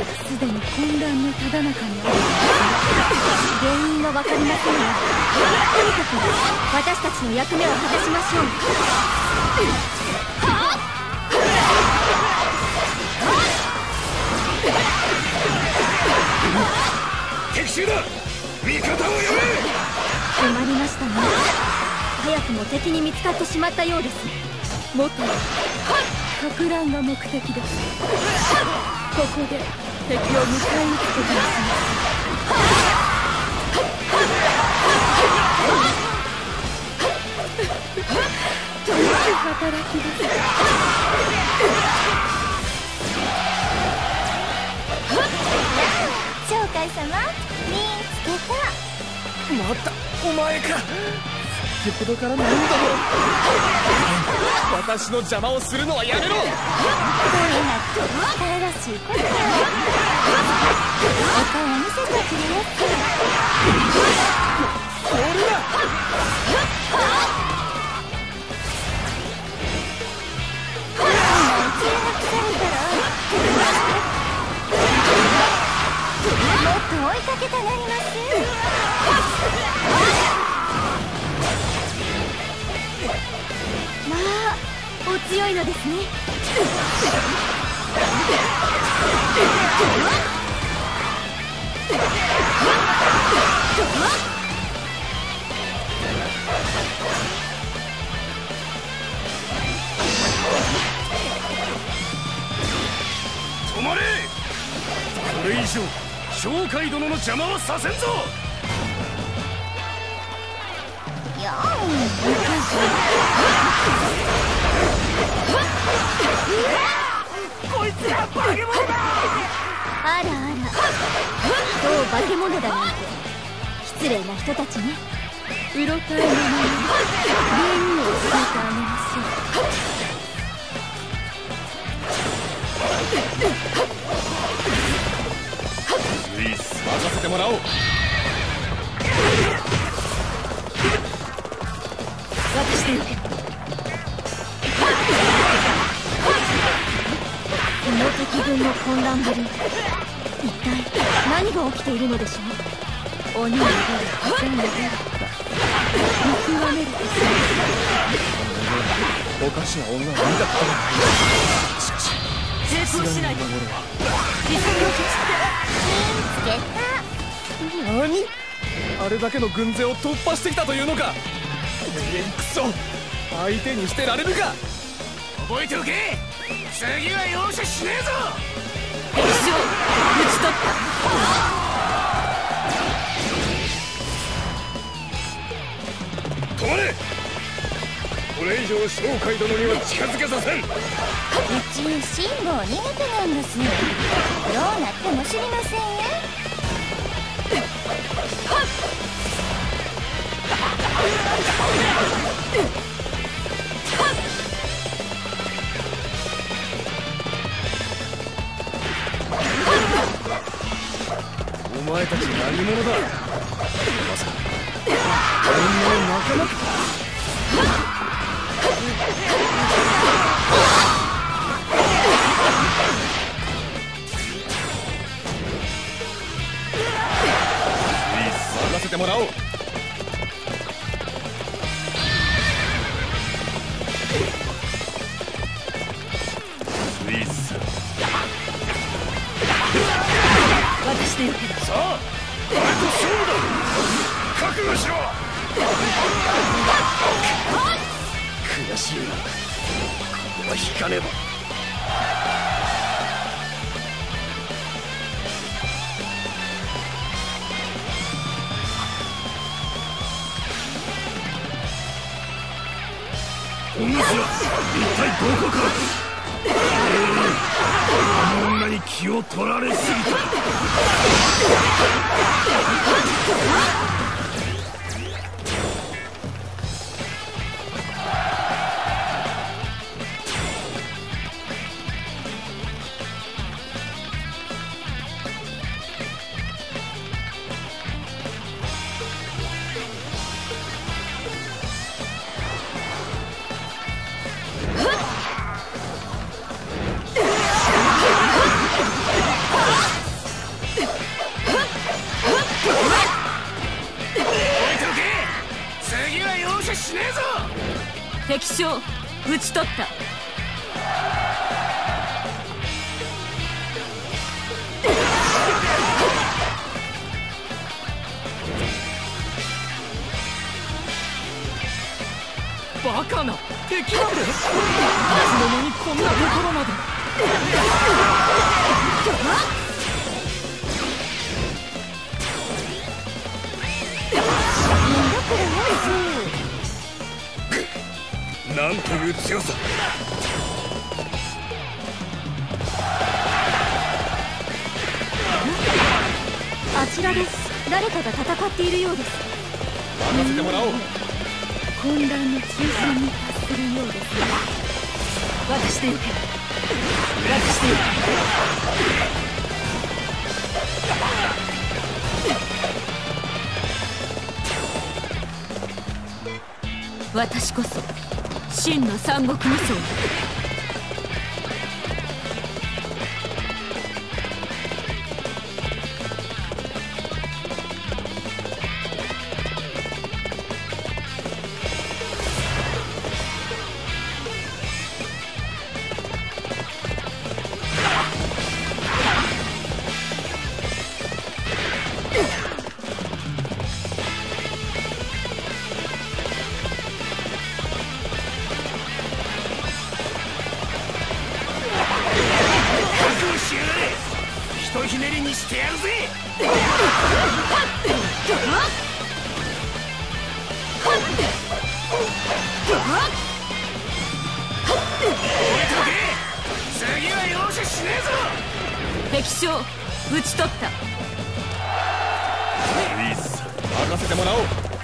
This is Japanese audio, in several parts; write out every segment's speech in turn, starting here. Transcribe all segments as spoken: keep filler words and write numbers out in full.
すでに混乱のただ中にある。原因は分かりませんが、とにかく私たちの役目を果たしましょう。 敵襲だ。味方を呼べ。 困りましたね。早くも敵に見つかってしまったようです。元はか乱が目的です。ここで敵を迎え撃つことにします。という働きです。 鳥海様、見つけた。 またお前か。先ほどから何度も。私の邪魔をするのはやめろ。これがちょっと荒々しいことよ。お顔見せてくれよって。 それだ。 今注目されたらもっと追いかけたなります。 まあお強いのですね。 止まれ。これ以上鳥海殿の邪魔はさせんぞ。 よーこいつら化け物だ。 あらあら、どう化け物だなんて失礼な人たちね。うろたえのままに礼儀を教えてあげましょう。 任せてもらおう。 私でよけ。この敵軍の混乱ぶり、一体何が起きているのでしょう。鬼が出るか善が出るか見極めるとする。 おかしな女を見たことがない。しかし成功しないと理想の見つけた。 何？あれだけの軍勢を突破してきたというのか。えー、クソ、相手にしてられるか。覚えておけ。次は容赦しねえぞ。 敵将討ち取った。 止まれ。これ以上鳥海殿には近づけさせん。 うち辛抱苦手なんですよ。どうなっても知りませんよ。 お前たち何者だ。まさか女の仲間か。任せてもらおう。スイス。 私でよける。 さあ、俺と勝負だ。覚悟しろ。悔しいな。これは引かねば。お主は一体どこから。あの女に気を取られすぎた。 敵将討ち取った。 バカな敵まで、いつの間にこんなところまで。 なんという強さ。 あちらで誰かが戦っているようです。 任せてもらおう。 混乱の中心に達するようですね。私でよけ。私でよけ。私こそ真の三国無双。 ひとひねりにしてやるぜ。次は容赦しねえぞ。 敵将討ち取った。 任せてもらおう。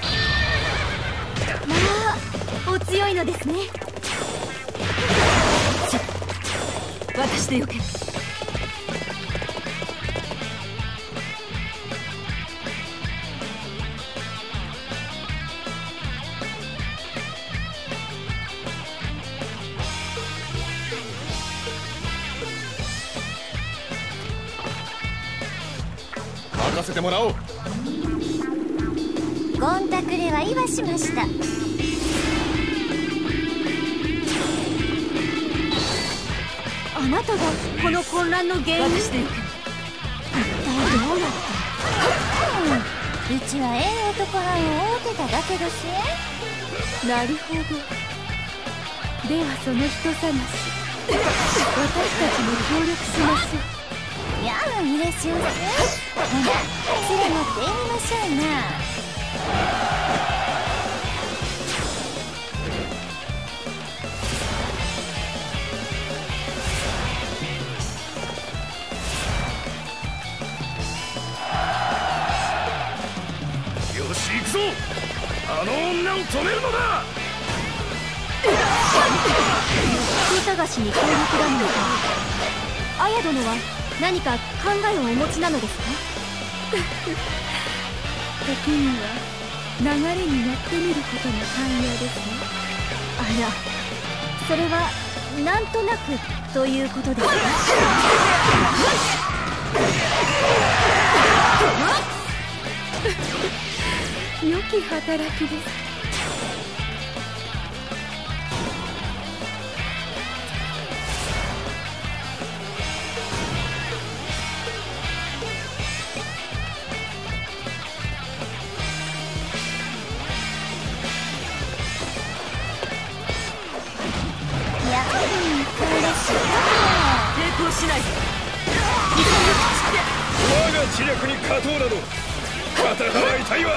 まあお強いのですね。私でよけ。 任せてもらおう。 ゴンタクレは言わしました。 あなたがこの混乱の原因。私でよけ。一体どうやって。 うちはええ男はんを追うてただけだし。 なるほど。ではその人探し、私たちも協力しましょう。 やあ、うれしおす。ほな、連れ持ってみましょうな。 よし行くぞ。あの女を止めるのだ。 人探しに協力だものか。綾殿は何か考えをお持ちなのですか？時には流れに乗ってみることも寛容ですね。あら、それはなんとなくということですか？良き働きです。抵抗しない。 我が知略に勝とうなど肩が痛いわ。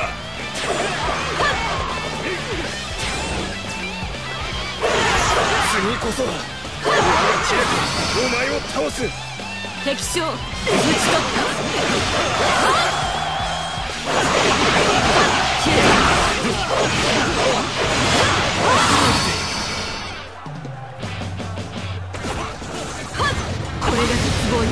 次こそは我が知略お前を倒す。 敵将討ち取った。これが絶望よ。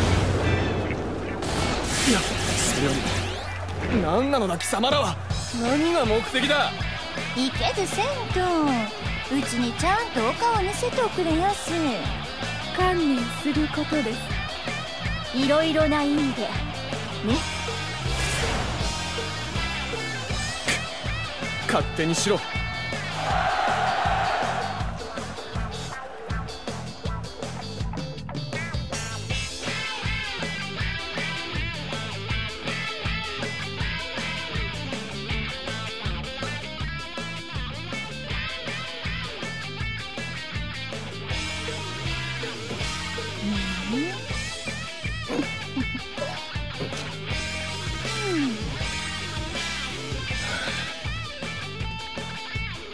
いや、それより何なのだ貴様らは。何が目的だ。 いけずせんと、うちにちゃんとお顔見せておくれやす。 観念することです。いろいろな意味でね。 勝手にしろ。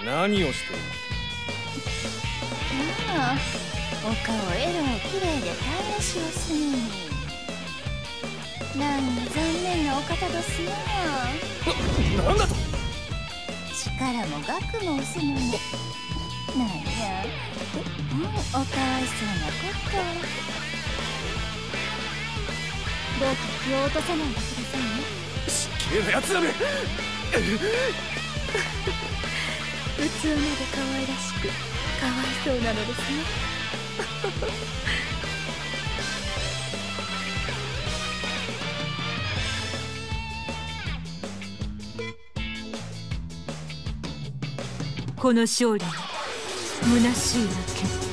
何をしている？ ああ、お顔えらいきれいで耐えらしをするに。なんや残念なお方ですな。 な、なんだと？ 力も学もするのに。なんや、うん、おかわいそうなこと。 どうか気を落とさないでくださいね。 失敬なやつらめ。 器まで可愛らしくかわいそうなのですね。 この勝利に虚しいわけ。